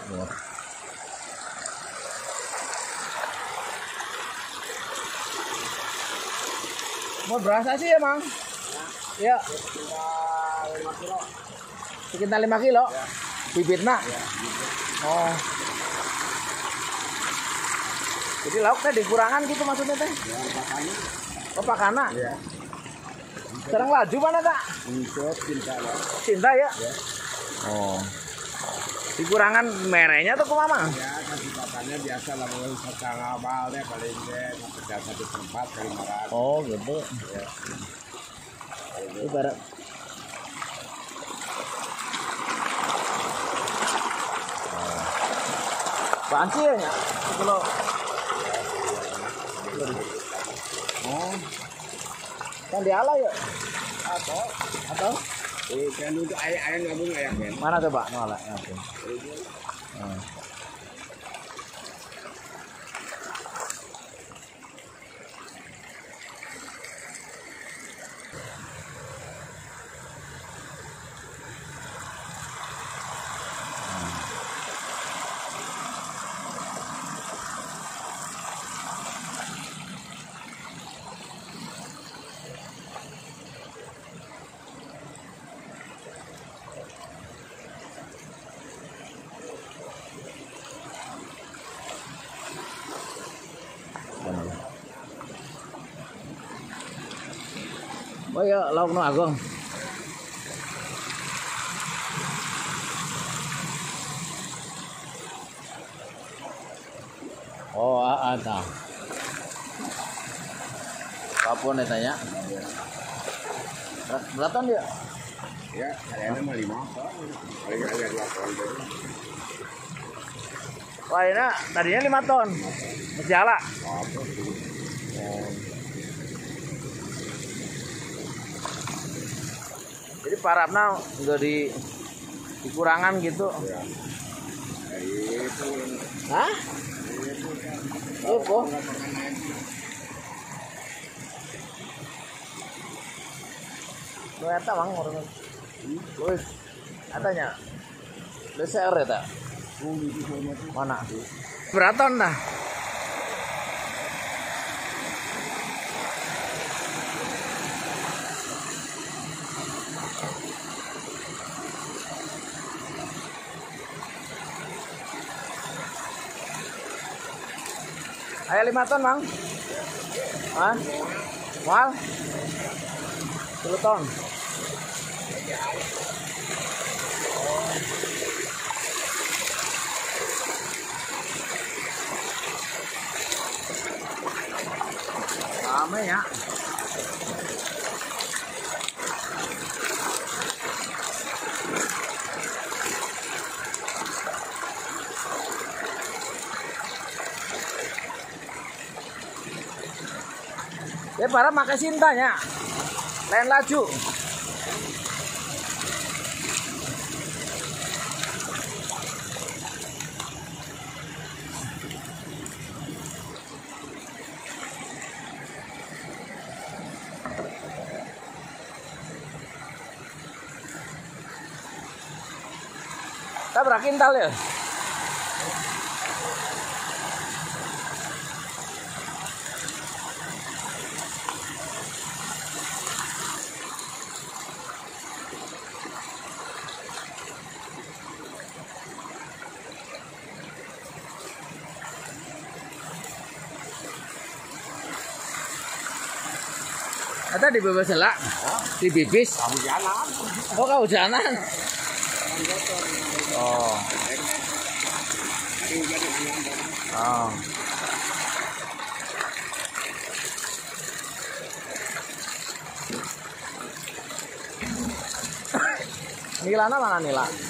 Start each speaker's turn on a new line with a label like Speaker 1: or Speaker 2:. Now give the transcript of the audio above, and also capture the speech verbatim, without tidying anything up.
Speaker 1: Ya. Mau berasa sih emang? Ya. Sekitar lima kilo. Ya. Bibitnya. Ya, bibit. Oh. Jadi lauknya dikurangan gitu maksudnya teh? Ya, pakana. Oh, pakana? Iya. Sekarang laju mana tak? Untuk cinta ya. Cinta ya? Ya. Oh. Dikurangan merahnya tuh kemana? Ya, kasih pakannya biasa lah, mulai secara awalnya paling deh sampai satu tempat kali marah. Oh gitu. Ya. Ibarat. Panci ya? Kalau oh, kan diala ya? Atau? Atau? Eh, kan untuk ayam-ayam ngabung ayam kan? Mana coba? Nolak. Oke. Hmm. Oh iya, lauk no agung. Oh, ada. Kapon tanya. Berapa ton dia? Ya, kayaknya mah lima. Paling ada delapan ton. Wah, ini tadinya lima ton. Masih ala. Oh. Jadi parapna nggak di dikurangan gitu. Ya. Itu. Hah? Itu. Itu. Lo eta mang orang. Wes. Katanya. Leser eta. Mana? Beraton dah. Ayo lima ton mang. Hah? Mal? sepuluh ton. Rame ya. Ya para makai cintanya. Lain laju. Kita berakintal ya. Ada di bawah selak, di bibis. Kehujanan. Oh, kehujanan. Oh. Oh. Nilana mana nila?